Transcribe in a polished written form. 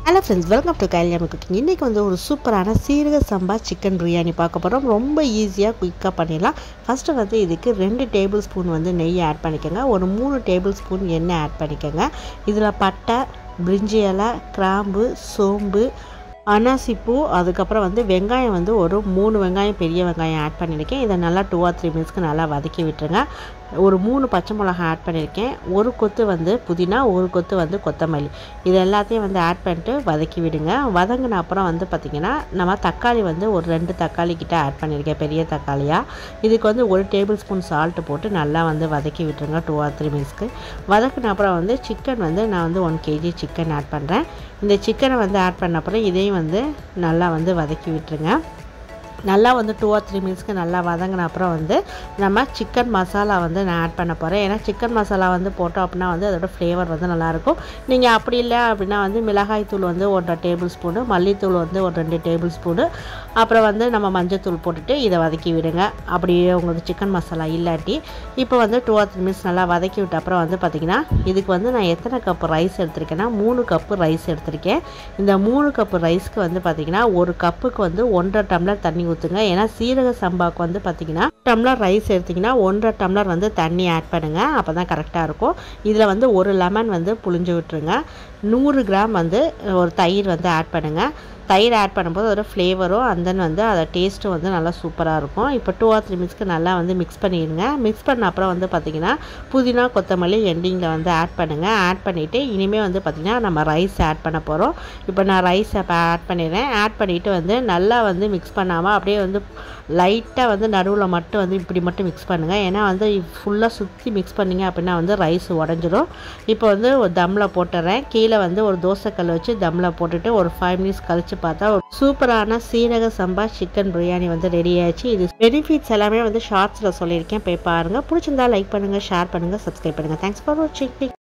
Hello friends, welcome to Kabilichanabiryani cooking. இன்னைக்கு வந்து ஒரு சூப்பரான Seeraga Samba chicken biryani பார்க்க போறோம். ரொம்ப ஈஸியா குயிக்கா பண்ணிடலாம். ஃபர்ஸ்ட் வந்து இதுக்கு 2 டேபிள்ஸ்பூன் வந்து நெய் ஆட் பண்ணிக்கங்க. ஒரு 3 டேபிள்ஸ்பூன் எண்ணெய் ஆட் பண்ணிக்கங்க. இதுல பட்டை, பிரிஞ்சி இலை, கிராம்பு, சோம்பு, அனாசிப்பூ, அதுக்கப்புறம் வந்து வெங்காயம் வந்து ஒரு 3 வெங்காயம் பெரிய வெங்காயம் ஆட் பண்ணியிருக்கேன். இதை நல்லா 2 or 3 மினிட்ஸ்க்கு நல்லா வதக்கி விட்டுருங்க. ஒரு 3 பச்சை மிளகாய் ஆட் பண்ணியிருக்கேன். ஒரு கொத்து வந்து புதினா, ஒரு கொத்து வந்து கொத்தமல்லி, இது எல்லாத்தையும் வந்து ஆட் பண்ணிட்டு வதக்கி விடுங்க. வதங்கின அப்புறம் வந்து பார்த்திங்கன்னா நம்ம தக்காளி வந்து ஒரு 2 தக்காளி கிட்ட ஆட் பண்ணியிருக்கேன், பெரிய தக்காளியாக. இதுக்கு வந்து 1 டேபிள் ஸ்பூன் சால்ட்டு போட்டு நல்லா வந்து வதக்கி விட்டுருங்க 2 or 3 மினிட்ஸ்க்கு. வதக்கின அப்புறம் வந்து சிக்கன் வந்து நான் வந்து 1 kg சிக்கன் ஆட் பண்ணுறேன். இந்த சிக்கனை வந்து ஆட் பண்ண அப்புறம் இதையும் வந்து நல்லா வந்து வதக்கி விட்டுருங்க. நல்லா வந்து 2 or 3 மினிட்ஸ்க்கு நல்லா வதங்கின அப்புறம் வந்து நம்ம சிக்கன் மசாலா வந்து நான் ஆட் பண்ண போகிறேன். ஏன்னா சிக்கன் மசாலா வந்து போட்டோம் அப்படின்னா வந்து அதோட ஃப்ளேவர் வந்து நல்லாயிருக்கும். நீங்கள் அப்படி இல்லை அப்படின்னா வந்து மிளகாய் தூள் வந்து 1 டேபிள் ஸ்பூனு, மல்லித்தூள் வந்து ஒரு 2 டேபிள் ஸ்பூனு, அப்புறம் வந்து நம்ம மஞ்சத்தூள் போட்டுட்டு இதை வதக்கி விடுங்க. அப்படியே உங்களுக்கு சிக்கன் மசாலா இல்லாட்டி இப்போ வந்து 2 or 3 மினிட்ஸ் நல்லா வதக்கி விட்ட அப்புறம் வந்து பார்த்திங்கன்னா இதுக்கு வந்து நான் எத்தனை கப்பு ரைஸ் எடுத்திருக்கேன்னா 3 கப்பு ரைஸ் எடுத்திருக்கேன். இந்த 3 கப்பு ரைஸ்க்கு வந்து பார்த்திங்கன்னா 1 கப்புக்கு வந்து 1.5 டம்ளர் தண்ணி ஊற்றுங்க. ஏன்னா சீரக சம்பாவுக்கு வந்து பார்த்திங்கன்னா டம்ளர் ரைஸ் எடுத்திங்கன்னா 1.5 டம்ளர் வந்து தண்ணி ஆட் பண்ணுங்கள். அப்போ தான் கரெக்டாக இருக்கும். இதில் வந்து ஒரு லெமன் வந்து புழிஞ்சு விட்டுருங்க. 100 கிராம் வந்து ஒரு தயிர் வந்து ஆட் பண்ணுங்கள். தயிர் ஆட் பண்ணும்போது அதோட ஃப்ளேவரும் அண்ட் தென் வந்து அதோட டேஸ்ட்டும் வந்து நல்லா சூப்பராக இருக்கும். இப்போ 2 or 3 மினிட்ஸ்க்கு நல்லா வந்து மிக்ஸ் பண்ணிடுங்க. மிக்ஸ் பண்ண அப்புறம் வந்து பார்த்திங்கன்னா புதினா, கொத்தமல்லி எண்டிங்கில் வந்து ஆட் பண்ணுங்கள். ஆட் பண்ணிவிட்டு இனிமேல் வந்து பார்த்திங்கன்னா நம்ம ரைஸ் ஆட் பண்ண போகிறோம். இப்போ நான் ரைஸ் இப்போ ஆட் பண்ணிடுறேன். ஆட் பண்ணிவிட்டு வந்து நல்லா வந்து மிக்ஸ் பண்ணாமல் அப்படியே வந்து லைட்டாக வந்து நடுவில் மட்டும் வந்து இப்படி மட்டும் மிக்ஸ் பண்ணுங்கள். ஏன்னா வந்து ஃபுல்லாக சுற்றி மிக்ஸ் பண்ணிங்க அப்படின்னா வந்து ரைஸ் உடஞ்சிரும். இப்போ வந்து ஒரு தம்மில் போட்டுறேன். கீழே வந்து ஒரு தோசைக்கல் வச்சு தம்மில் போட்டுட்டு ஒரு 5 மினிட்ஸ் கழிச்சு பார்த்தா ஒரு சூப்பரான சீரக சம்பா சிக்கன் பிரியாணி வந்து ரெடி ஆயிடுச்சு. இது பெனிஃபிட்ஸ் எல்லாமே வந்து ஷார்ட்ஸில் சொல்லியிருக்கேன், போய் பாருங்கள். பிடிச்சிருந்தா லைக் பண்ணுங்கள், ஷேர் பண்ணுங்கள், சப்ஸ்கிரைப் பண்ணுங்கள். தேங்க்ஸ் ஃபார் வாட்சிங்.